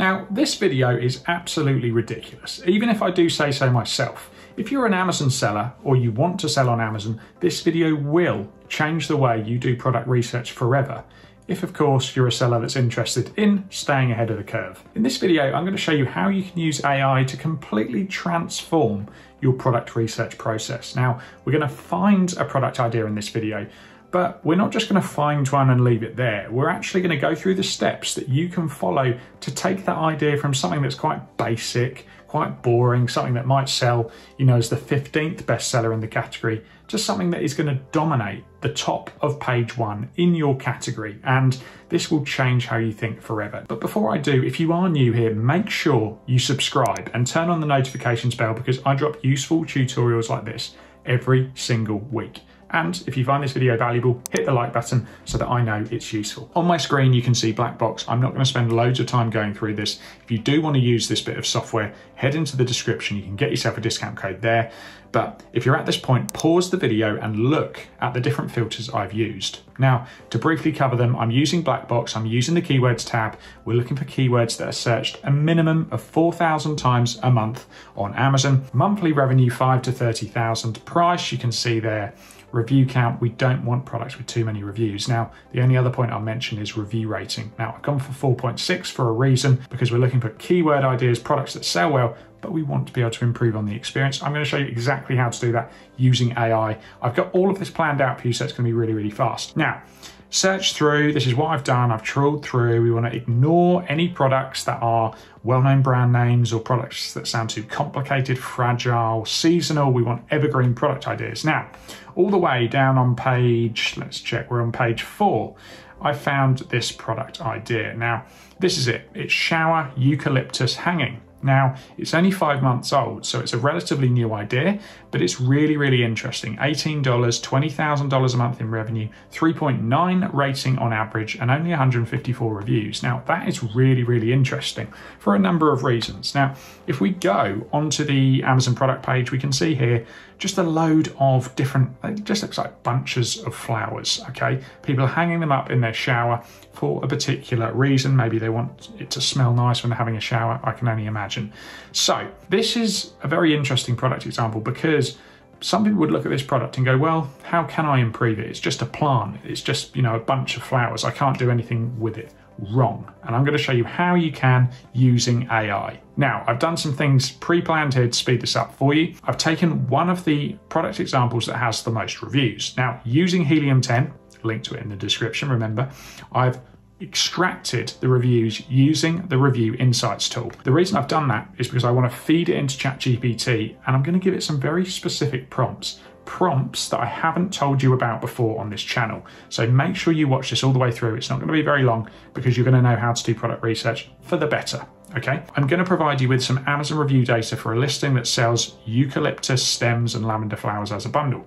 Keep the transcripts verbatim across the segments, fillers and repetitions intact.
Now, this video is absolutely ridiculous, even if I do say so myself. If you're an Amazon seller or you want to sell on Amazon, this video will change the way you do product research forever. If, of course, you're a seller that's interested in staying ahead of the curve. In this video, I'm going to show you how you can use A I to completely transform your product research process. Now, we're going to find a product idea in this video, but we're not just going to find one and leave it there. We're actually going to go through the steps that you can follow to take that idea from something that's quite basic, quite boring, something that might sell, you know, as the fifteenth bestseller in the category, to something that is going to dominate the top of page one in your category. And this will change how you think forever. But before I do, if you are new here, make sure you subscribe and turn on the notifications bell, because I drop useful tutorials like this every single week. And if you find this video valuable, hit the like button so that I know it's useful. On my screen, you can see Blackbox. I'm not going to spend loads of time going through this. If you do want to use this bit of software, head into the description. You can get yourself a discount code there. But if you're at this point, pause the video and look at the different filters I've used. Now, to briefly cover them, I'm using Blackbox. I'm using the keywords tab. We're looking for keywords that are searched a minimum of four thousand times a month on Amazon. Monthly revenue, five to thirty thousand. Price, you can see there. Review count, we don't want products with too many reviews. Now, the only other point I'll mention is review rating. Now, I've gone for four point six for a reason, because we're looking for keyword ideas, products that sell well, but we want to be able to improve on the experience. I'm going to show you exactly how to do that using A I. I've got all of this planned out for you, so it's going to be really, really fast. Now, search through, this is what I've done. I've trawled through. We want to ignore any products that are well-known brand names or products that sound too complicated, fragile, seasonal. We want evergreen product ideas. Now, all the way down on page, let's check, we're on page four. I found this product idea. Now, this is it. It's shower eucalyptus hanging. Now, it's only five months old, so it's a relatively new idea, but it's really, really interesting. eighteen dollars, twenty thousand dollars a month in revenue, three point nine rating on average, and only one hundred fifty-four reviews. Now, that is really, really interesting for a number of reasons. Now, if we go onto the Amazon product page, we can see here just a load of different, it just looks like bunches of flowers, okay? People are hanging them up in their shower for a particular reason. Maybe they want it to smell nice when they're having a shower, I can only imagine. So this is a very interesting product example, because some people would look at this product and go, well, how can I improve it? It's just a plant. It's just, you know, a bunch of flowers. I can't do anything with it. Wrong. And I'm going to show you how you can using A I. Now, I've done some things pre-planned here to speed this up for you. I've taken one of the product examples that has the most reviews. Now, using Helium ten, link to it in the description, remember, I've extracted the reviews using the Review Insights tool. The reason I've done that is because I want to feed it into ChatGPT, and I'm going to give it some very specific prompts. Prompts that I haven't told you about before on this channel. So make sure you watch this all the way through. It's not going to be very long, because you're going to know how to do product research for the better. Okay, I'm going to provide you with some Amazon review data for a listing that sells eucalyptus stems and lavender flowers as a bundle.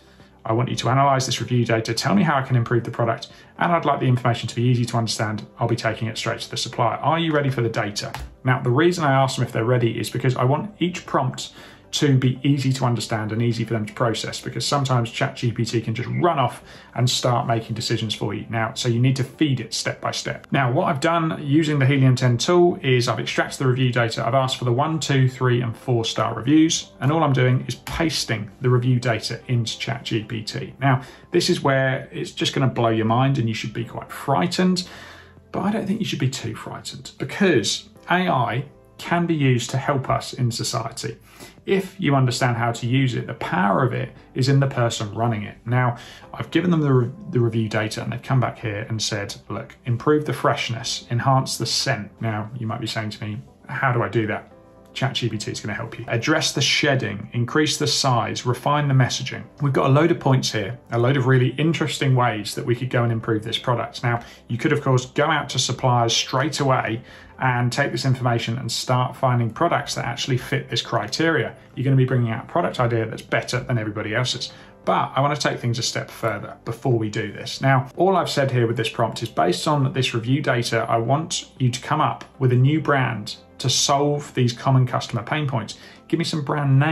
I want you to analyze this review data, tell me how I can improve the product, and I'd like the information to be easy to understand. I'll be taking it straight to the supplier. Are you ready for the data? Now, the reason I ask them if they're ready is because I want each prompt to be easy to understand and easy for them to process, because sometimes ChatGPT can just run off and start making decisions for you. Now, so you need to feed it step by step. Now, what I've done using the Helium ten tool is I've extracted the review data. I've asked for the one, two, three, and four star reviews, and all I'm doing is pasting the review data into ChatGPT. Now, this is where it's just going to blow your mind, and you should be quite frightened, but I don't think you should be too frightened, because A I can be used to help us in society. If you understand how to use it, the power of it is in the person running it. Now, I've given them the, re the review data, and they've come back here and said, look, improve the freshness, enhance the scent. Now, you might be saying to me, how do I do that? ChatGPT is going to help you. Address the shedding, increase the size, refine the messaging. We've got a load of points here, a load of really interesting ways that we could go and improve this product. Now, you could, of course, go out to suppliers straight away and take this information and start finding products that actually fit this criteria. You're going to be bringing out a product idea that's better than everybody else's. But I want to take things a step further before we do this. Now, all I've said here with this prompt is based on this review data, I want you to come up with a new brand to solve these common customer pain points. Give me some brand name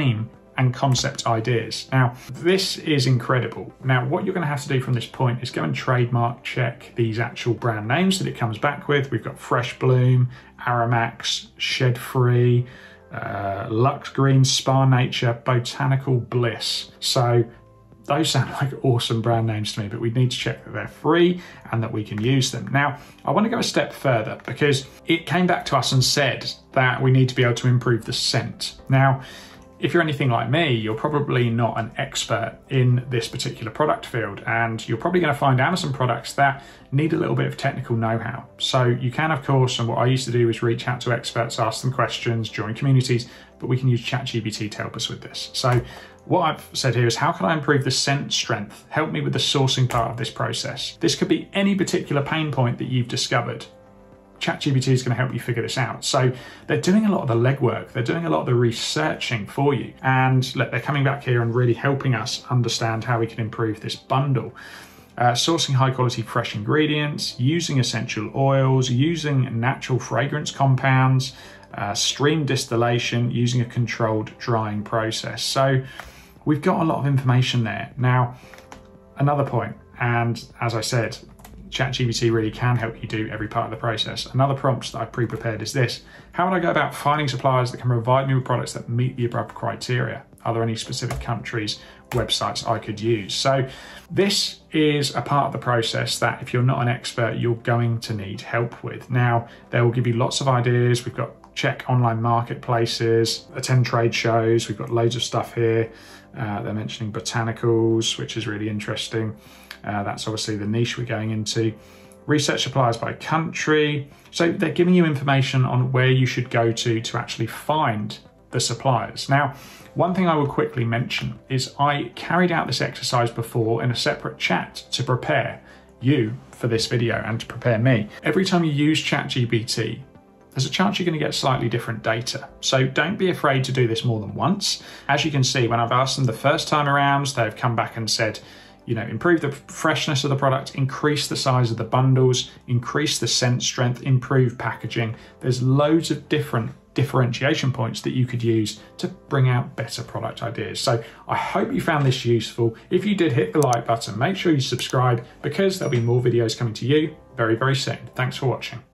and concept ideas. Now, this is incredible. Now, what you're going to have to do from this point is go and trademark check these actual brand names that it comes back with. We've got Fresh Bloom, Aramax, Shed Free, uh, Lux Green, Spa Nature, Botanical Bliss. So those sound like awesome brand names to me, but we need to check that they're free and that we can use them. Now, I want to go a step further because it came back to us and said that we need to be able to improve the scent. Now, if you're anything like me, you're probably not an expert in this particular product field, and you're probably going to find Amazon products that need a little bit of technical know-how. So you can, of course, and what I used to do is reach out to experts, ask them questions, join communities, but we can use ChatGPT to help us with this. So what I've said here is, how can I improve the scent strength? Help me with the sourcing part of this process. This could be any particular pain point that you've discovered. ChatGPT is going to help you figure this out. So they're doing a lot of the legwork, they're doing a lot of the researching for you. And look, they're coming back here and really helping us understand how we can improve this bundle. Uh, sourcing high quality fresh ingredients, using essential oils, using natural fragrance compounds, uh, stream distillation, using a controlled drying process. So we've got a lot of information there. Now, another point, and as I said, ChatGPT really can help you do every part of the process. Another prompt that I've pre-prepared is this: how would I go about finding suppliers that can provide me with products that meet the above criteria? Are there any specific countries, websites I could use? So this is a part of the process that if you're not an expert, you're going to need help with. Now, they will give you lots of ideas. We've got check online marketplaces, attend trade shows. We've got loads of stuff here. Uh, they're mentioning botanicals, which is really interesting. Uh, that's obviously the niche we're going into. Research suppliers by country. So they're giving you information on where you should go to to actually find the suppliers. Now, one thing I will quickly mention is I carried out this exercise before in a separate chat to prepare you for this video and to prepare me. Every time you use ChatGPT, there's a chance you're going to get slightly different data. So don't be afraid to do this more than once. As you can see, when I've asked them the first time around, they've come back and said, you know, improve the freshness of the product, increase the size of the bundles, increase the scent strength, improve packaging. There's loads of different differentiation points that you could use to bring out better product ideas. So I hope you found this useful. If you did, hit the like button, make sure you subscribe because there'll be more videos coming to you very, very soon. Thanks for watching.